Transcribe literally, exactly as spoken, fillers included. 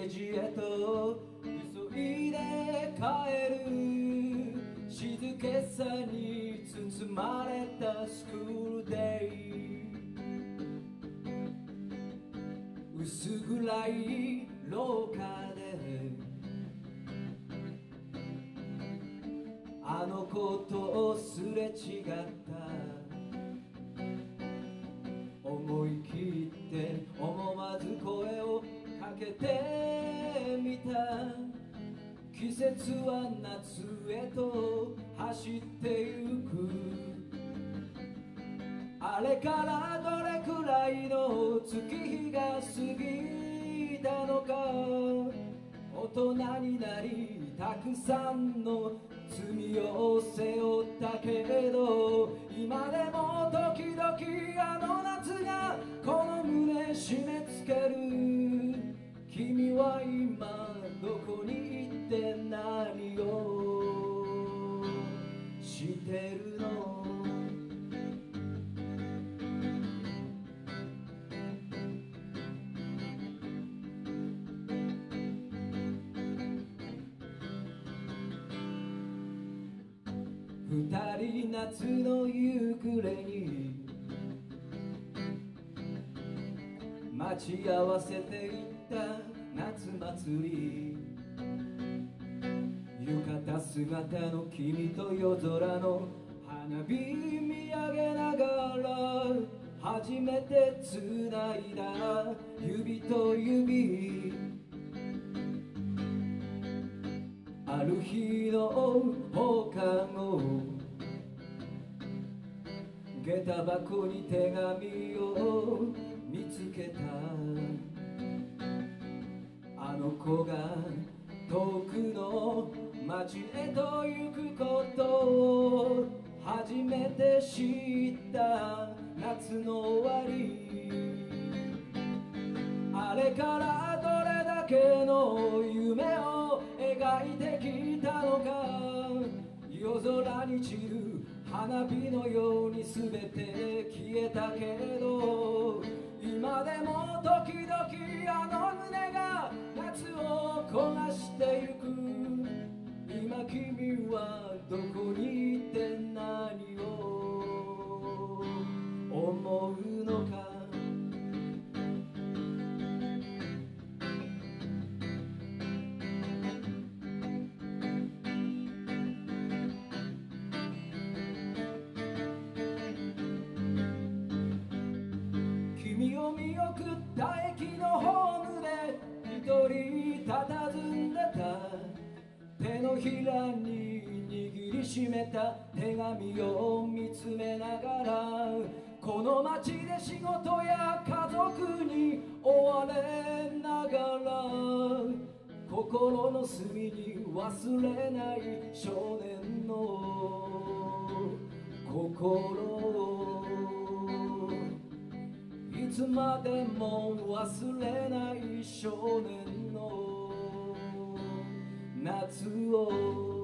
ージへと急いで帰る。静けさに包まれたスクールデイ、薄暗い廊下であの子とすれ違った。思い切って思わず声をかけてみた。季節は夏へと走ってゆく。あれからどれくらいの月日が過ぎたのか。大人になりたくさんの罪を背負ったけど、今でも時々あの夏がこの胸締め付ける。君は今どこに行って何をしてるの。二人夏の夕暮れに待ち合わせていった夏祭り。浴衣姿の君と夜空の花火見上げながら初めて繋いだ指と指。ある日の放課後、下駄箱に手紙を見つけた。あの子が遠くの街へと行くことを初めて知った夏の終わり。あれからどれだけの夢を描いてきたのか。夜空に散る花火のように全て消えたけど、今でも時々あの胸が夏を焦がしてゆく。今君はどこにいて何を思うのか。君を見送った駅のホームで一人佇んでた。手のひらに握りしめた手紙を見つめながら、この街で仕事や家族に追われながら、心の隅に忘れない少年の心をいつまでも忘れない少年の夏を